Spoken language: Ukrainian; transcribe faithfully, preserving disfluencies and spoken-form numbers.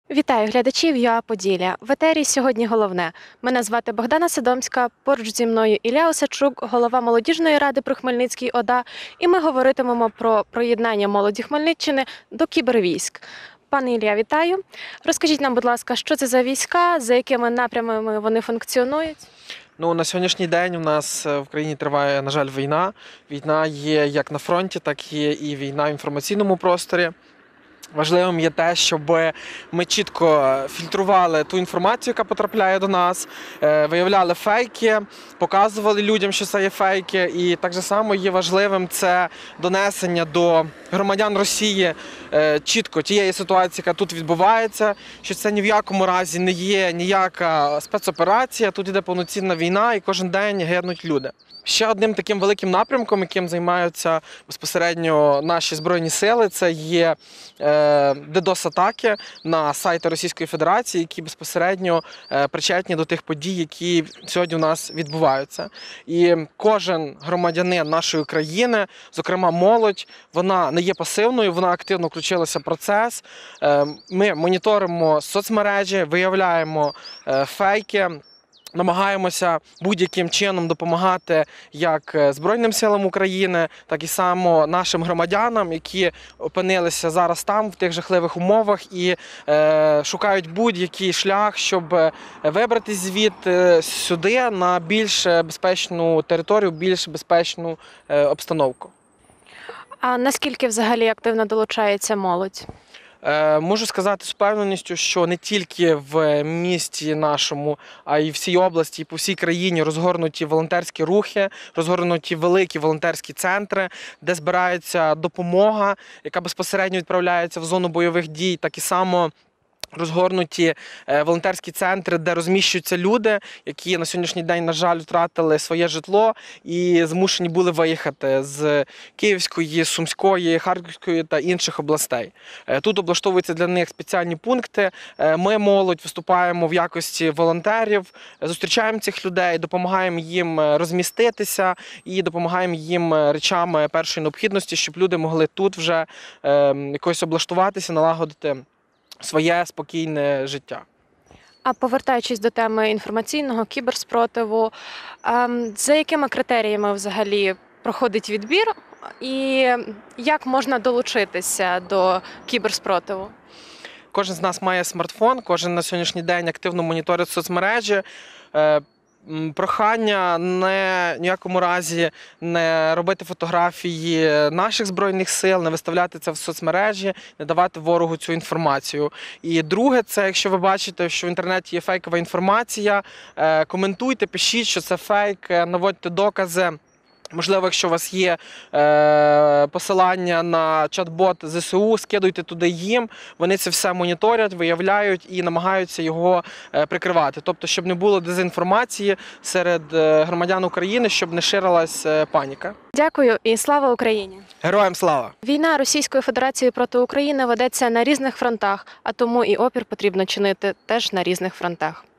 Вітаю глядачів ЮА Поділля. В етері сьогодні головне. Мене звати Богдана Сидомська, поруч зі мною Ілля Осадчук, голова молодіжної ради при Хмельницькій ОДА, і ми говоритимемо про приєднання молоді Хмельниччини до кібервійськ. Пане Ілля, вітаю. Розкажіть нам, будь ласка, що це за війська, за якими напрямами вони функціонують? Ну, на сьогоднішній день у нас в країні триває, на жаль, війна. Війна є як на фронті, так є і війна в інформаційному просторі. Важливим є те, щоб ми чітко фільтрували ту інформацію, яка потрапляє до нас, виявляли фейки, показували людям, що це є фейки. І так же само є важливим це донесення до громадян Росії чітко тієї ситуації, яка тут відбувається, що це ні в якому разі не є ніяка спецоперація, тут йде повноцінна війна і кожен день гинуть люди. Ще одним таким великим напрямком, яким займаються безпосередньо наші Збройні сили, це є дедос-атаки на сайти Російської Федерації, які безпосередньо причетні до тих подій, які сьогодні у нас відбуваються. І кожен громадянин нашої країни, зокрема молодь, вона не є пасивною, вона активно включилася в процес. Ми моніторимо соцмережі, виявляємо фейки, намагаємося будь-яким чином допомагати як Збройним силам України, так і само нашим громадянам, які опинилися зараз там, в тих жахливих умовах, і е, шукають будь-який шлях, щоб вибратися звідти сюди на більш безпечну територію, більш безпечну е, обстановку. А наскільки взагалі активно долучається молодь? Можу сказати з впевненістю, що не тільки в місті нашому, а й в всій області, і по всій країні розгорнуті волонтерські рухи, розгорнуті великі волонтерські центри, де збирається допомога, яка безпосередньо відправляється в зону бойових дій, так і само розгорнуті волонтерські центри, де розміщуються люди, які на сьогоднішній день, на жаль, втратили своє житло і змушені були виїхати з Київської, Сумської, Харківської та інших областей. Тут облаштовуються для них спеціальні пункти. Ми, молодь, виступаємо в якості волонтерів, зустрічаємо цих людей, допомагаємо їм розміститися і допомагаємо їм речами першої необхідності, щоб люди могли тут вже якось облаштуватися, налагодити своє спокійне життя. А повертаючись до теми інформаційного кіберспротиву, за якими критеріями взагалі проходить відбір і як можна долучитися до кіберспротиву? Кожен з нас має смартфон, кожен на сьогоднішній день активно моніторить соцмережі. Прохання не в ніякому разі не робити фотографії наших Збройних сил, не виставляти це в соцмережі, не давати ворогу цю інформацію. І друге, це якщо ви бачите, що в інтернеті є фейкова інформація, коментуйте, пишіть, що це фейк, наводьте докази. Можливо, якщо у вас є е, посилання на чат-бот ЗСУ, скидуйте туди їм, вони це все моніторять, виявляють і намагаються його е, прикривати. Тобто, щоб не було дезінформації серед е, громадян України, щоб не ширилась е, паніка. Дякую і слава Україні! Героям слава! Війна Російської Федерації проти України ведеться на різних фронтах, а тому і опір потрібно чинити теж на різних фронтах.